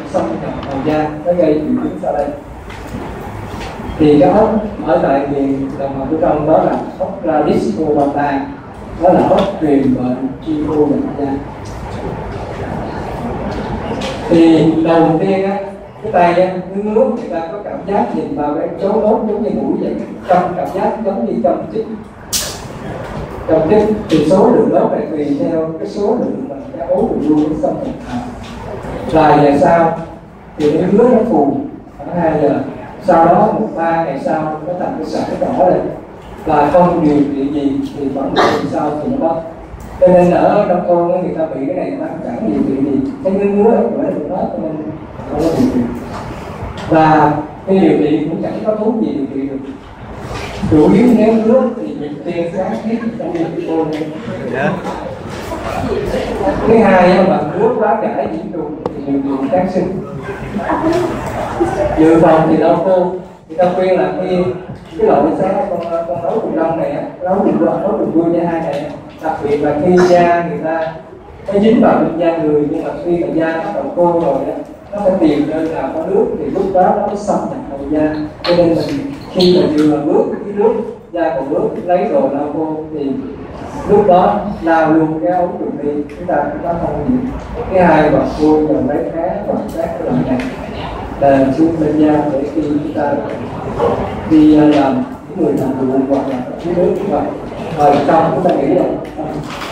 xâm nhập vào da, nó gây triệu chứng sau đây. Thì cái ốc ở tại miền đồng bằng phía trong đó là ốc Radiculata, đó là ốc truyền bệnh chi phô bệnh da. Thì đầu tiên á, cái tay á, nước người ta có cảm giác nhìn vào cái chỗ đốt giống như mũi vậy, trong cảm giác giống như trong chích. Trong chích thì số lượng đốt này tùy theo cái số lượng mà cái ố bị luôn cái xâm nhập vào. Vài giờ sau thì cái ngứa nó phù khoảng 2 giờ, sau đó 3 ngày sau nó thành cái sảy đỏ lên và không điều trị gì thì khoảng 1 tuần sau thì nó mất. Cho nên ở trong thôn người ta bị cái này nó chẳng điều trị gì, cái ngứa phải được hết cho nên không có điều trị. Và cái điều trị cũng chẳng có thuốc gì điều trị được. Chủ yếu nếu ngứa thì mình tiên sáng hết trong điều trị cô này. Thứ hai mà ngứa quá chảy nhiễm trùng thì mình dùng kháng sinh. Dự phòng thì đau khô, người ta khuyên là khi cái loại con nấu trùng lông này, nấu trùng vui như hai này, đặc biệt là khi da người ta nó dính vào bên da người, nhưng mà khi mà da nó còn khô rồi đó, nó phải tìm nơi nào có nước thì lúc đó nó mới xâm nhập vào da. Cho nên mình khi mà vừa bước cái nước da còn nước lấy đồ lau khô thì lúc đó lao luôn cái ống trùng đi, chúng ta cũng có không gì. Cái hai bậc vui rồi lấy cá và các cái loại này là xuống bên da để khi chúng ta đi làm những người làm ruộng hoặc là dưới nước như vậy. Rồi trong chúng ta nghĩ là